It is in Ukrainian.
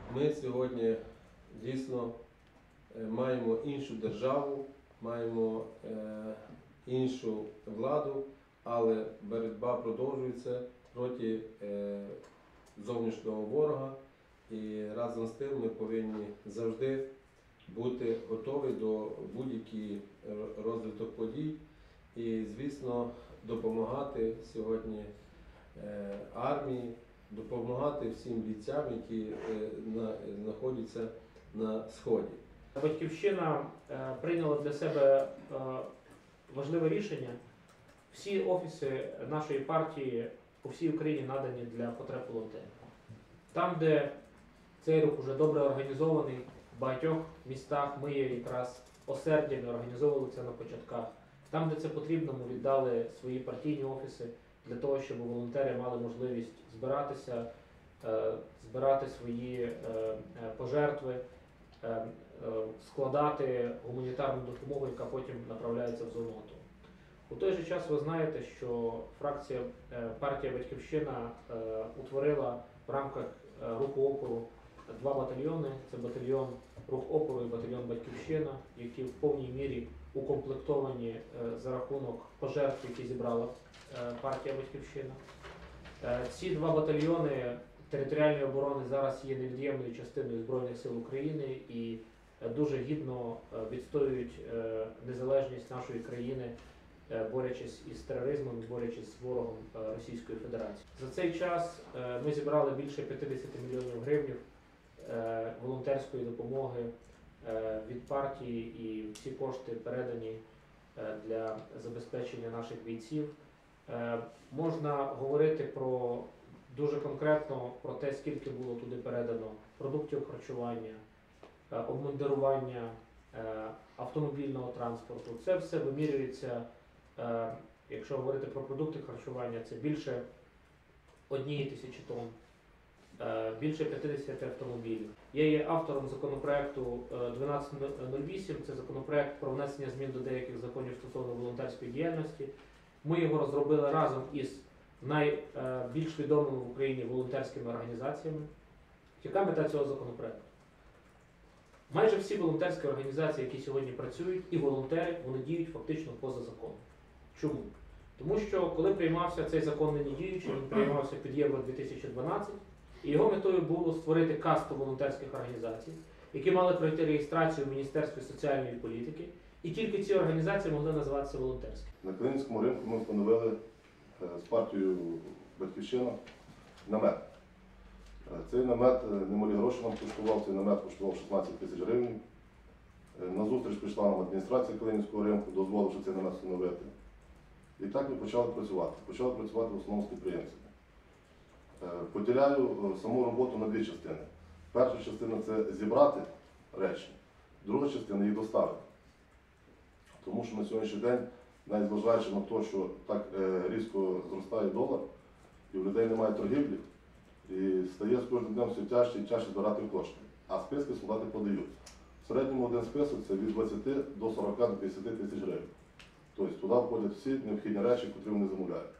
Ми сьогодні дійсно маємо іншу державу, маємо іншу владу, але боротьба продовжується проти зовнішнього ворога. І разом з тим ми повинні завжди бути готові до будь-яких розвиток подій і, звісно, допомагати сьогодні армії, допомагати всім бійцям, які знаходяться на Сході. Батьківщина прийняла для себе важливе рішення. Всі офіси нашої партії по всій Україні надані для потреб волонтерів. Там, де цей рух вже добре організований, в багатьох містах ми є якраз осердями, організовували це на початках. Там, де це потрібно, ми віддали свої партійні офіси для того, щоб волонтери мали можливість збиратися, збирати свої пожертви, складати гуманітарну допомогу, яка потім направляється в зону АТО. У той же час ви знаєте, що партія «Батьківщина» утворила в рамках руху опору два батальйони. Це батальйон «Рух опору» і батальйон «Батьківщина», які в повній мірі укомплектовані за рахунок пожертв, які зібрала партія «Батьківщина». Ці два батальйони територіальної оборони зараз є невід'ємною частиною Збройних сил України і дуже гідно відстоюють незалежність нашої країни, борючись із тероризмом, борючись з ворогом Російської Федерації. За цей час ми зібрали більше 50 мільйонів гривень волонтерської допомоги від партії, і ці кошти передані для забезпечення наших бійців. Можна говорити дуже конкретно про те, скільки було туди передано продуктів харчування, обмундирування, автомобільного транспорту. Це все вимірюється, якщо говорити про продукти харчування, це більше 1000 тонн, більше 50 автомобілів. Я є автором законопроекту 1208, це законопроект про внесення змін до деяких законів стосовно волонтерської діяльності. Ми його розробили разом із найбільш відомими в Україні волонтерськими організаціями. Яка мета цього законопроекту? Майже всі волонтерські організації, які сьогодні працюють, і волонтери, вони діють фактично поза законом. Чому? Тому що, коли приймався цей закон нині діючий, він приймався під Євро-2012, і його метою було створити касту волонтерських організацій, які мали пройти реєстрацію в Міністерстві соціальної політики, і тільки ці організації могли називатися волонтерськими. На Калинівському ринку ми встановили з партією «Батьківщина» намет. Цей намет немалі гроші нам коштував, цей намет коштував 16 тисяч гривень. На зустріч прийшла нам адміністрація Калинівського ринку, дозволивши цей намет встановити. І так ми почали працювати. Почали працювати в основному з підприємцями. Поділяю саму роботу на дві частини. Перша частина – це зібрати речі, друга частина – їх доставити. Тому що на сьогоднішній день, навіть зважаючи на те, що так різко зростає долар, і в людей немає торгівлі, і стає з кожним днем все тяжче і тяжче збирати кошти. А списки солдати подають. В середньому один список – це від 20 до 40 до 50 тисяч гривень. Тобто туди входять всі необхідні речі, які вони замовляють.